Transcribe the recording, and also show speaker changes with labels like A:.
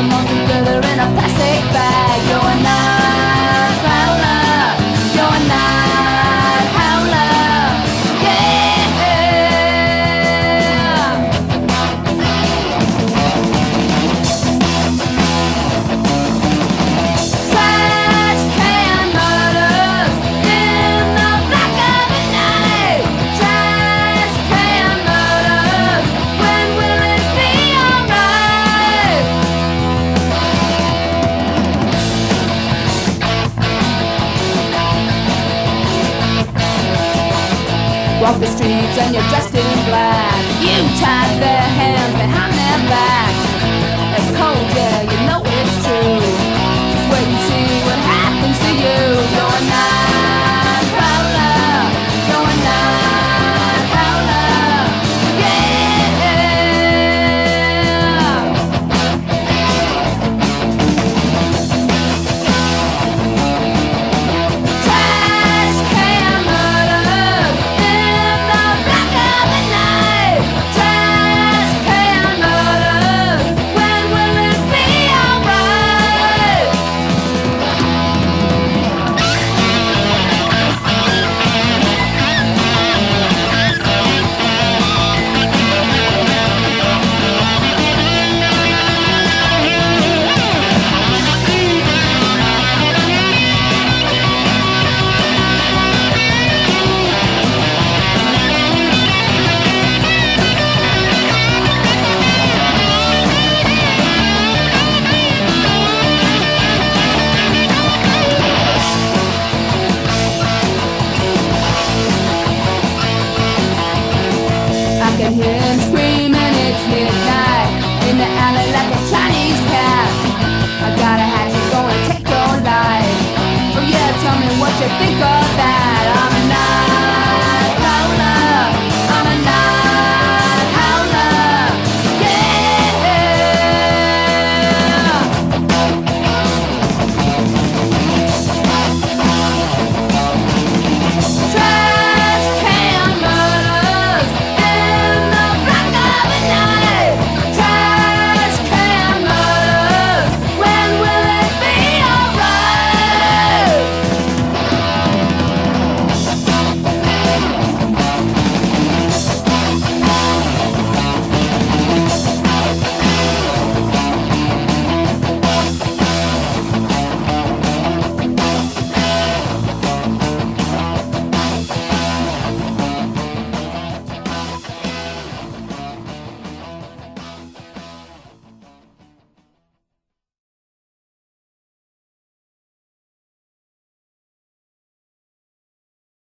A: them all together in a plastic bag. You're a night prowler, you're a night howler, yeah. Trash can murders in the black of the night. Trash can murders, when will it be alright? Walk the streets and you're dressed in black. You tied their hands behind their backs. It's cold, yeah, you know it's true. Just wait and see what happens to you. You're a night prowler, you're a night prowler, yeah. Trash can murders in the black of the night. Trash can murders, when will it be alright? I can hear him screaming, it's midnight, in the alley like a Chinese cat. I got a hatchet, gonna take your life. Oh yeah, tell me what you think